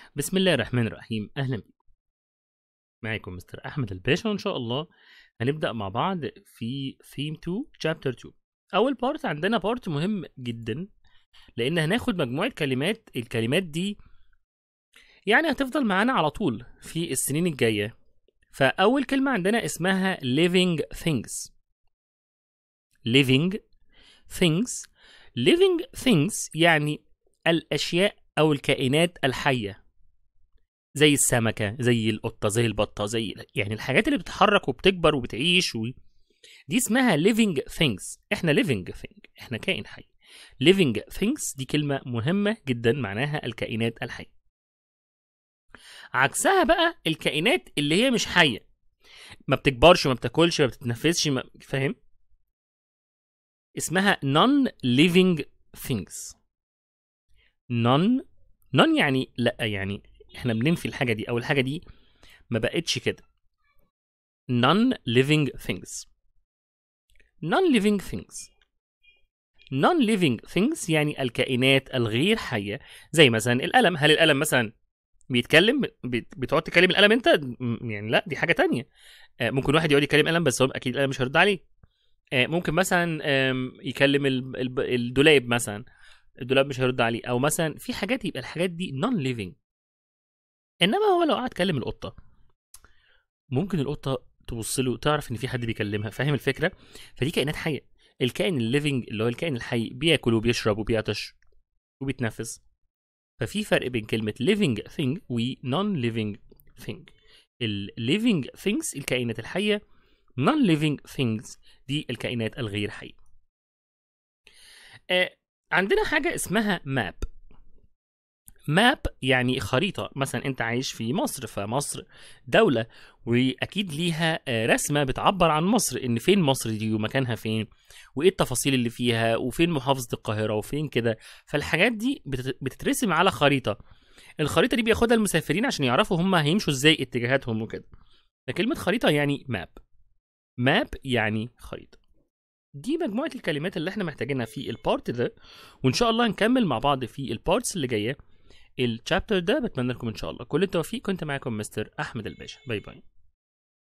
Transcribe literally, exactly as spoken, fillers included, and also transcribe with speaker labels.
Speaker 1: بسم الله الرحمن الرحيم. اهلا بكم. معاكم مستر احمد الباشا، وان شاء الله هنبدا مع بعض في ثيم اتنين chapter اتنين. اول بارت عندنا بارت مهم جدا، لان هناخد مجموعه كلمات. الكلمات دي يعني هتفضل معانا على طول في السنين الجايه. فاول كلمه عندنا اسمها living things. living things living things يعني الاشياء او الكائنات الحيه، زي السمكة، زي القطة، زي البطة، زي يعني الحاجات اللي بتتحرك وبتكبر وبتعيش و... دي اسمها living things. احنا living thing، احنا كائن حي. living things دي كلمة مهمة جدا، معناها الكائنات الحية. عكسها بقى الكائنات اللي هي مش حية، ما بتكبرش، ما بتاكلش، ما بتتنفسش، ما... فاهم؟ اسمها non living things. non non يعني لا، يعني احنا بننفي الحاجة دي، او الحاجة دي ما بقتش كده. non-living things. non-living things non-living things يعني الكائنات الغير حية. زي مثلا القلم. هل القلم مثلا بيتكلم؟ بت- بتقعد تكلم القلم انت؟ م- يعني لا، دي حاجة تانية. آه، ممكن واحد يقعد يكلم قلم، بس هو اكيد القلم مش هيرد عليه. آه، ممكن مثلا آم، يكلم ال- ال- الدولاب مثلا، الدولاب مش هيرد عليه. او مثلا في حاجات يبقى الحاجات دي non-living. انما هو لو قعد يكلم القطة، ممكن القطه تبص له تعرف ان في حد بيكلمها. فاهم الفكره؟ فدي كائنات حيه. الكائن الليفنج اللي هو الكائن الحي بياكل وبيشرب وبيعطش وبيتنفس. ففي فرق بين كلمه living thing و non living thing. ال living things الكائنات الحيه، non living things دي الكائنات الغير حيه. آه عندنا حاجه اسمها ماب. ماب يعني خريطة. مثلا انت عايش في مصر، فمصر دولة واكيد ليها آه، رسمة بتعبر عن مصر، ان فين مصر دي ومكانها فين، وايه التفاصيل اللي فيها، وفين محافظة القاهرة، وفين كده. فالحاجات دي بتت- بتترسم على خريطة. الخريطة دي بياخدها المسافرين عشان يعرفوا هم هيمشوا ازاي، اتجاهاتهم وكده. فكلمة خريطة يعني ماب. ماب يعني خريطة. دي مجموعة الكلمات اللي احنا محتاجينها في البارت ده، وان شاء الله هنكمل مع بعض في البارتس اللي جايه الشابتر ده. بتمنى لكم ان شاء الله كل التوفيق. كنت معاكم مستر احمد الباشا. باي باي.